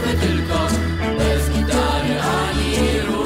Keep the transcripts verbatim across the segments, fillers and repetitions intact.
śpiewamy tylko bez gitary ani róż.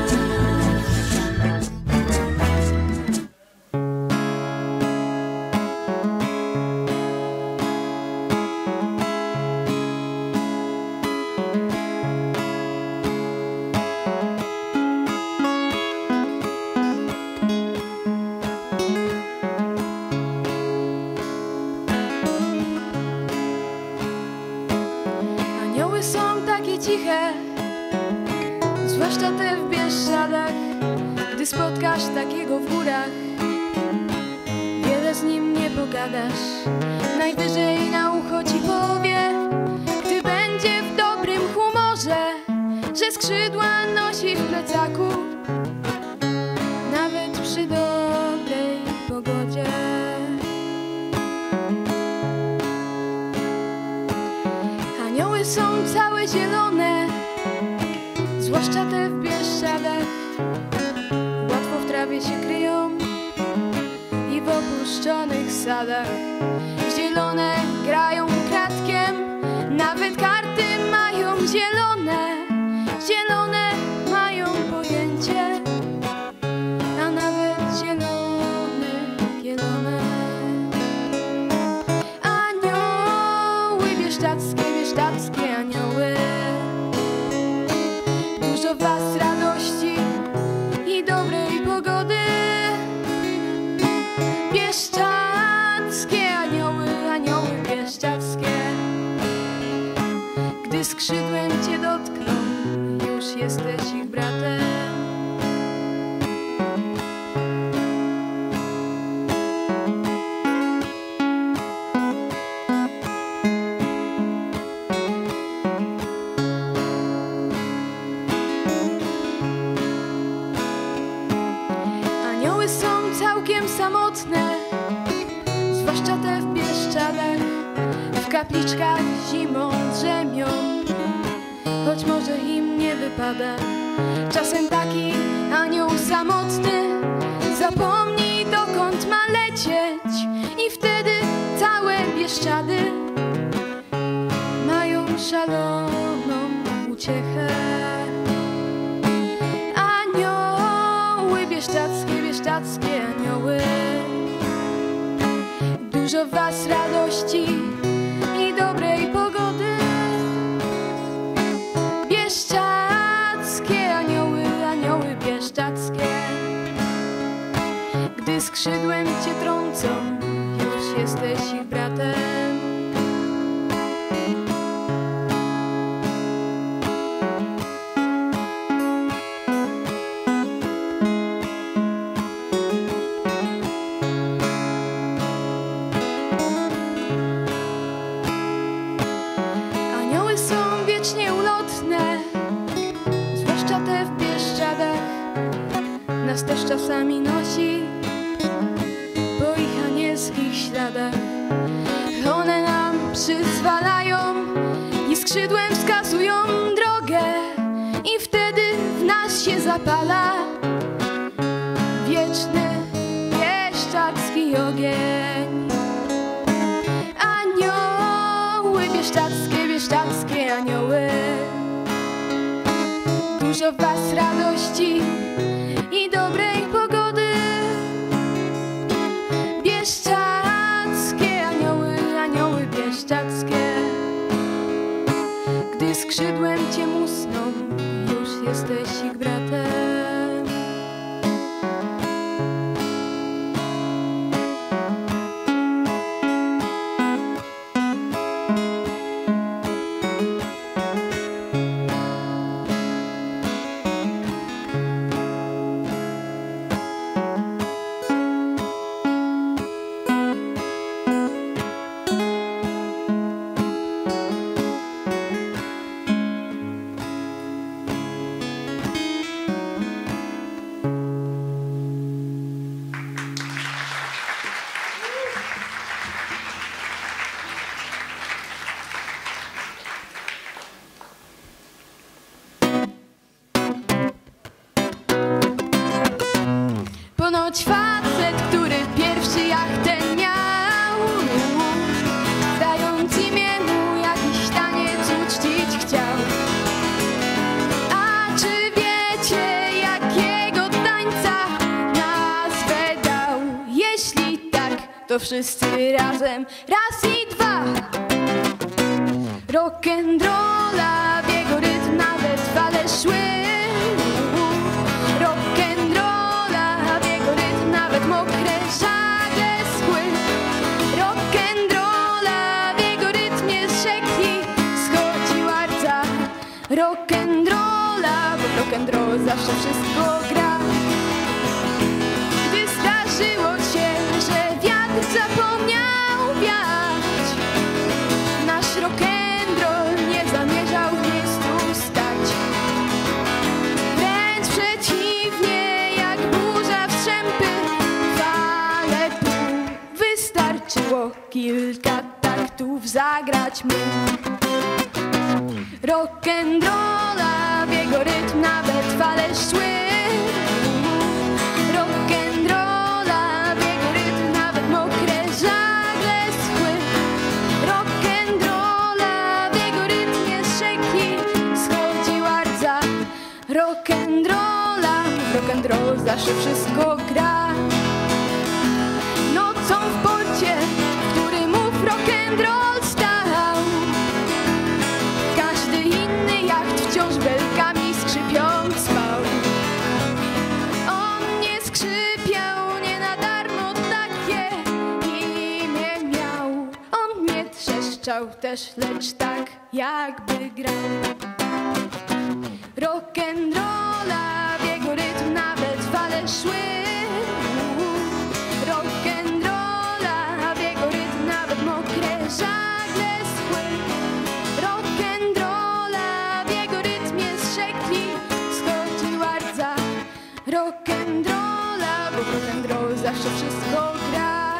Anioły są takie ciche, zwłaszcza te w Bieszczadach. Gdy spotkasz takiego w górach, wiele z nim nie pogadasz. Najwyżej na ucho ci powie, gdy będzie w dobrym humorze, że skrzydła nosi w plecaku, nawet przy dobrej pogodzie. Anioły są całe zielone, zwłaszcza te w Bieszczadach. Łatwo w trawie się kryją i w opuszczonych sadach. Zielone grają kratkiem, nawet karty mają zielone. Zielone mają pojęcie, a nawet zielone, zielone. Anioły bieszczadzkie, bieszczadzkie anioły. Dużo w was radości i dobrej pogody. Bieszczadzkie anioły, anioły bieszczadzkie. Gdy skrzydłem cię dotkną, już jesteś ich bratem. Anioły są całkiem samotne, zwłaszcza te w Bieszczadach. W kapliczkach zimą drzemią, choć może im nie wypada. Czasem taki anioł samotny zapomni, dokąd ma lecieć, i wtedy całe Bieszczady mają szaloną uciechę. Anioły bieszczadzkie, bieszczadzkie anioły. Dużo w was radości i dobrej pogody. Bieszczadzkie anioły, anioły bieszczadzkie. Gdy skrzydłem cię trącą, już jesteś ich bratem. Anioły są wiecznie ulotne, zwłaszcza te w Bieszczadach. Nas też czasami nosi po ich anielskich śladach. One nam przyzwalają i skrzydłem wskazują drogę, i wtedy w nas się zapala wieczny bieszczadzki ogień. Anioły bieszczadzkie, bieszczadzkie anioły. Dużo w was radości i dobrej pogody. Bieszczadzkie anioły, anioły bieszczadzkie. Gdy skrzydłem cię musną, już jesteś ich bratem. to wszyscy razem. Raz i dwa. Rock'n'rolla, w jego rytm nawet fale szły. Rock'n'rolla, w jego rytm nawet mokre żagle schły. Rock'n'rolla, w jego rytmie z rzeki schodziła rdza. Rock'n'rolla, bo rock'n'roll zawsze wszystko gra. Gdy zdarzyło się, że wiatr zapomniał wiać, nasz rock'n'roll nie zamierzał w miejscu stać. Wręcz przeciwnie, jak burza w strzępy, fale pół. Wystarczyło kilka taktów zagrać my. Rock'n'rolla, w jego rytm nawet fale szły. Rock'n'rolla, w jego rytm nawet mokre żagle schły. Rock'n'rolla, w jego rytmie z rzeki schodziła rdza. Rock'n'rolla, rock'n'roll zawsze wszystko gra. Nocą w porcie, w którym ów rock'n'roll stał, każdy inny jacht wciąż belkami skrzypiąc spał. On nie skrzypiał, nie na darmo takie imię miał. On nie trzeszczał też, lecz tak jakby grał. Rock'n'rolla, w jego rytm nawet fale szły. Rock'n'rolla, w jego rytm nawet mokre żagle schły. Rock'n'rolla, w jego rytmie z rzeki schodziła rdza. Rock'n'rolla, bo rock'n'roll zawsze wszystko gra.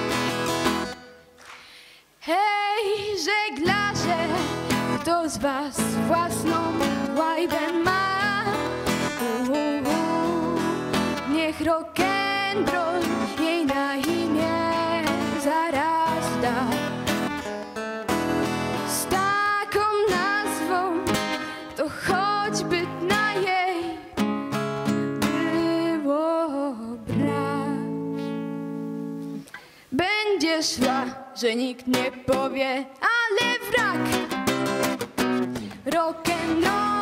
Hej, żeglarze, kto z was własną łajbę ma? U, u, u. Niech rock'n'roll jej na imię zaraz da. Z taką nazwą to choćby na jej było brak. Będzie szła, że nikt nie powie, ale wrak. Rock'n'roll.